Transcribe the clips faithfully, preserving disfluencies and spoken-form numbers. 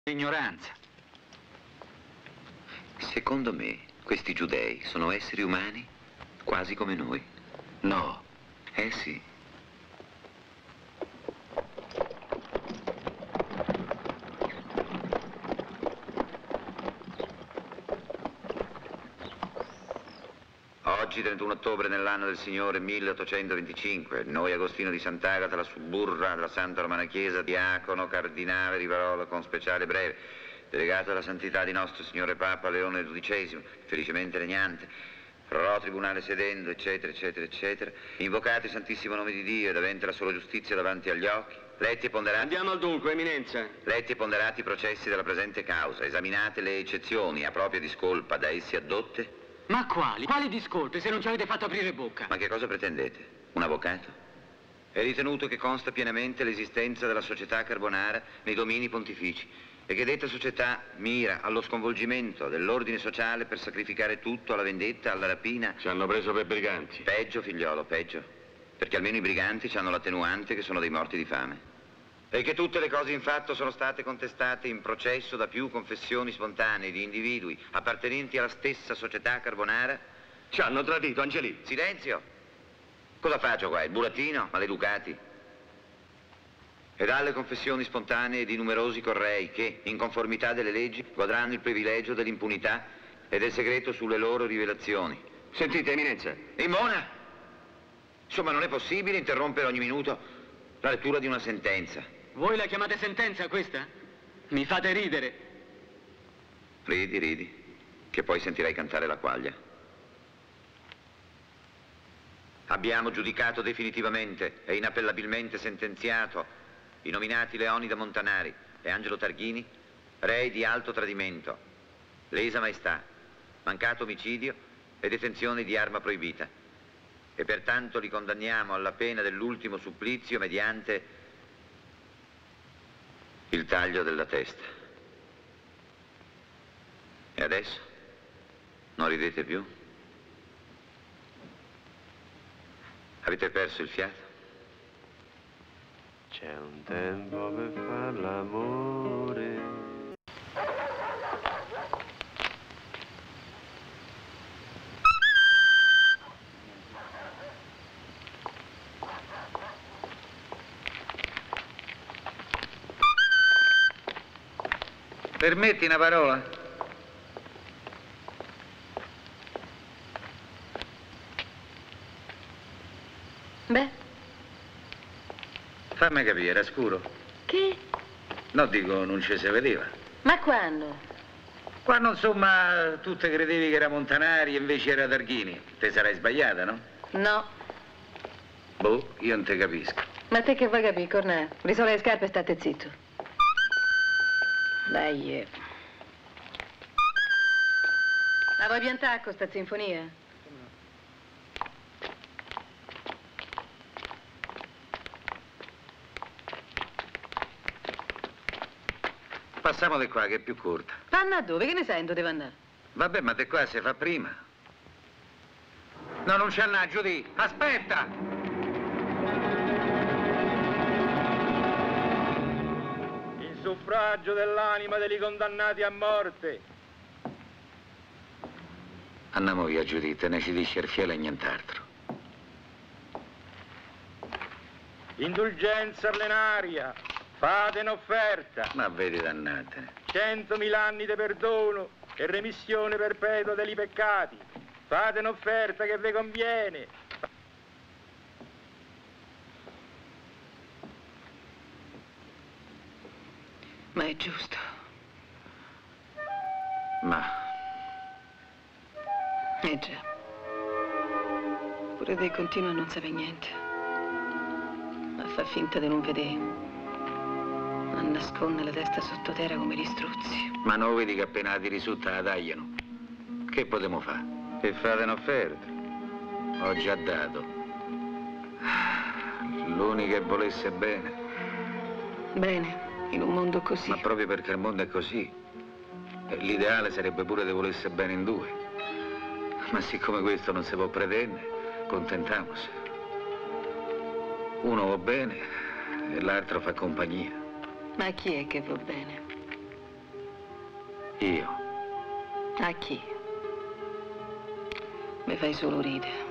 Ignoranza. Secondo me, questi giudei sono esseri umani quasi come noi. No. Eh sì. Oggi, trentuno ottobre nell'anno del Signore milleottocentoventicinque, noi Agostino di Sant'Agata, la Suburra, la Santa Romana Chiesa, diacono, cardinale di Varolo con speciale breve, delegato della santità di nostro Signore Papa Leone dodicesimo, felicemente regnante, prorò tribunale sedendo, eccetera, eccetera, eccetera, invocate il santissimo nome di Dio ed avente la sola giustizia davanti agli occhi, letti e ponderati... Andiamo al dunque, eminenza. Letti e ponderati i processi della presente causa, esaminate le eccezioni a propria discolpa da essi addotte. Ma quali? Quali discolpe se non ci avete fatto aprire bocca? Ma che cosa pretendete? Un avvocato? È ritenuto che consta pienamente l'esistenza della società Carbonara nei domini pontifici e che detta società mira allo sconvolgimento dell'ordine sociale per sacrificare tutto alla vendetta, alla rapina. Ci hanno preso per briganti. Peggio, figliolo, peggio. Perché almeno i briganti hanno l'attenuante che sono dei morti di fame. E che tutte le cose in fatto sono state contestate in processo da più confessioni spontanee di individui appartenenti alla stessa società Carbonara. Ci hanno tradito, Angelì. Silenzio! Cosa faccio qua? Il burattino? Maleducati. E dalle confessioni spontanee di numerosi correi che, in conformità delle leggi, godranno il privilegio dell'impunità e del segreto sulle loro rivelazioni. Sentite, eminenza. Immona! Insomma, non è possibile interrompere ogni minuto la lettura di una sentenza. Voi la chiamate sentenza questa? Mi fate ridere. Ridi, ridi, che poi sentirai cantare la quaglia. Abbiamo giudicato definitivamente e inappellabilmente sentenziato i nominati Leonida Montanari e Angelo Targhini, rei di alto tradimento, lesa maestà, mancato omicidio e detenzione di arma proibita. E pertanto li condanniamo alla pena dell'ultimo supplizio mediante il taglio della testa. E adesso? Non ridete più? Avete perso il fiato? C'è un tempo per far l'amore. Permetti una parola? Beh. Fammi capire, era scuro? Che? No, dico, non ci si vedeva. Ma quando? Quando, insomma, tu te credevi che era Montanari e invece era Targhini. Te sarai sbagliata, no? No. Boh, io non te capisco. Ma te che vuoi capire, Cornè? Risola le scarpe e state zitto. Dai. Eh. La vuoi piantare con sta sinfonia? Passiamo di qua, che è più corta. Panna a dove? Che ne sai dove devo andare? Vabbè, ma di qua si fa prima. No, non c'è là, Giudì. Aspetta! In suffragio dell'anima degli condannati a morte. Andiamo via, Giudì, te ne ci dice il fiele e nient'altro. Indulgenza plenaria. Fate un'offerta. Ma vedi, dannate. Centomila anni di perdono e remissione perpetua degli peccati. Fate un'offerta che vi conviene. Ma è giusto. Ma... Eh già. Pure te continua a non sapere niente. A far finta di non vedere. A nascondere la testa sottoterra come gli struzzi. Ma non vedi che appena ti risulta la tagliano? Che potremo fare? E fate un'offerta. Ho già dato. L'unica che volesse bene. Bene, in un mondo così. Ma proprio perché il mondo è così. L'ideale sarebbe pure che volesse bene in due. Ma siccome questo non si può pretendere, contentiamoci. Uno va bene e l'altro fa compagnia. Ma chi è che va bene? Io? A chi? Mi fai solo ridere.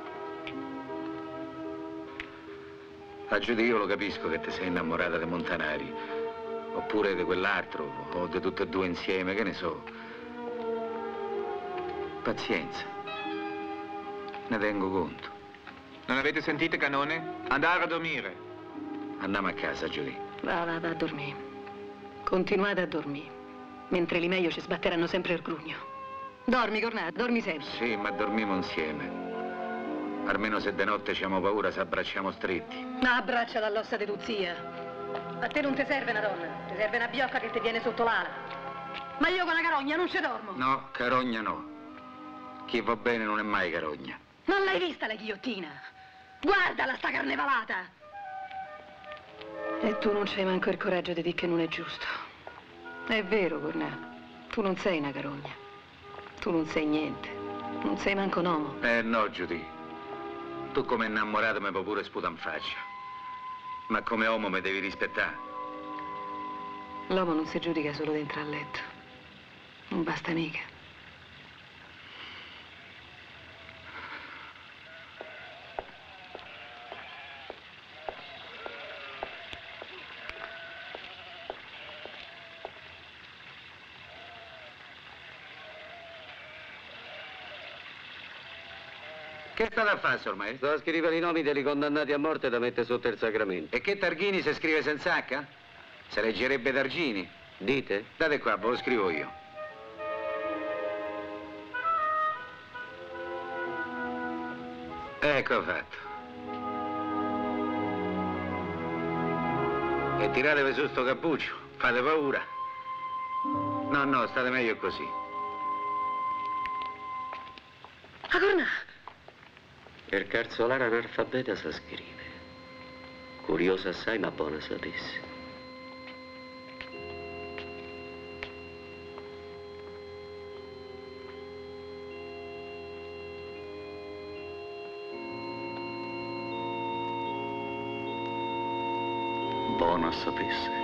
A Giudy, io lo capisco che ti sei innamorata dei Montanari, oppure di quell'altro, o di tutte e due insieme, che ne so. Pazienza. Ne tengo conto. Non avete sentito, Canone? Andare a dormire. Andiamo a casa, Giudy. Va, va, va a dormire. Continuate a dormire, mentre li meglio ci sbatteranno sempre il grugno. Dormi, Cornà, dormi sempre. Sì, ma dormiamo insieme. Almeno se de notte abbiamo paura, ci abbracciamo stretti. Ma abbraccia dall'ossa di tu zia. A te non ti serve una donna, ti serve una biocca che ti viene sotto l'ala. Ma io con la carogna non ci dormo. No, carogna no. Chi va bene non è mai carogna. Non l'hai vista la ghigliottina? Guardala, sta carnevalata! E tu non c'hai manco il coraggio di dire che non è giusto. È vero, Cornà. Tu non sei una carogna. Tu non sei niente. Non sei manco un uomo. Eh no, Giudy. Tu come innamorato mi puoi pure sputare in faccia. Ma come uomo mi devi rispettare. L'uomo non si giudica solo dentro al letto. Non basta mica. Che state a fare ormai? Sto a scrivere i nomi dei condannati a morte da mettere sotto il sacramento. E che Targhini si scrive senza H? Se leggerebbe Targini. Dite? Date qua, ve lo scrivo io. Ecco fatto. E tiratevi su sto cappuccio, fate paura. No, no, state meglio così. A Cornà! Il carzolare analfabeta sa scrive. Curioso assai, ma buona sapesse. Buona sapesse.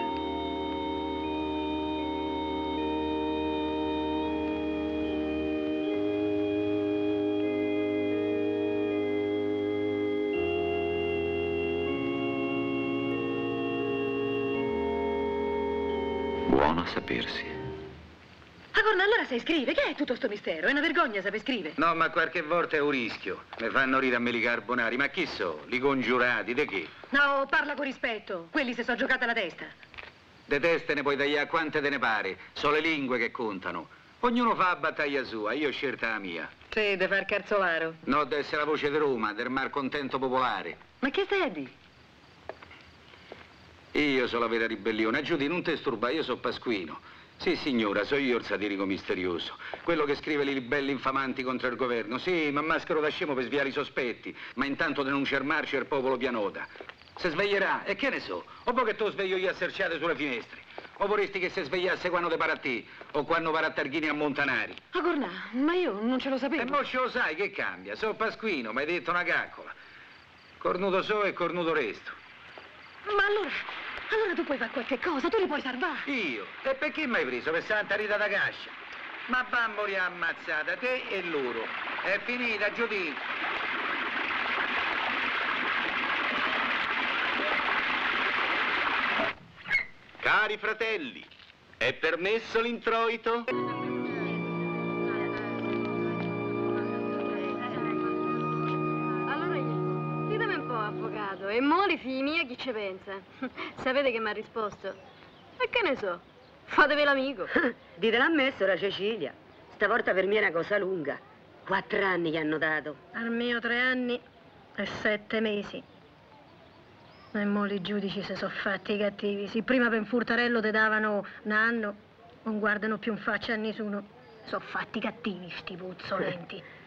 Buono a sapersi. A Cornà, allora sai scrivere? Che è tutto sto mistero? È una vergogna saper scrivere. No, ma qualche volta è un rischio. Mi fanno rire a me li carbonari, ma chi so? Li congiurati, di che? No, parla con rispetto. Quelli si sono giocata la testa. De teste ne puoi tagliare quante te ne pare. Sono le lingue che contano. Ognuno fa la battaglia sua, io ho scelta la mia. Sì, de far carzolaro. No, deve essere la voce di Roma, del malcontento popolare. Ma che stai a dire? Io sono la vera ribellione. Giudy, non ti sturba, io sono Pasquino. Sì, signora, so io il satirico misterioso. Quello che scrive le libelle infamanti contro il governo. Sì, ma maschero da scemo per sviare i sospetti. Ma intanto denuncia il marcio e il popolo pianota. Se sveglierà, e che ne so? O poi che tu sveglio io a serciate sulle finestre. O vorresti che si svegliasse quando te pare a te, o quando pare a Targhini a Montanari. A Cornà, ma io non ce lo sapevo. E mo ce lo sai, che cambia? So Pasquino, mi hai detto una caccola. Cornuto so e cornuto resto. Ma allora, allora tu puoi fare qualche cosa, tu li puoi salvare. Io? E perché mi hai preso? Per Santa Rita da Cascia? Ma va a morire ammazzata, te e loro. È finita, Giudy. Cari fratelli, è permesso l'introito? Allora, ditemi un po', avvocato, e mo' le figlie mie chi ci pensa? Sapete che mi ha risposto? E che ne so, fatevi l'amico. Ditela a me, sora Cecilia. Stavolta per me è una cosa lunga. Quattro anni che hanno dato. Al mio tre anni e sette mesi. E mo' i giudici si sono fatti cattivi. Se prima per un furtarello ti davano un anno, non guardano più in faccia a nessuno. Sono fatti cattivi, sti puzzolenti.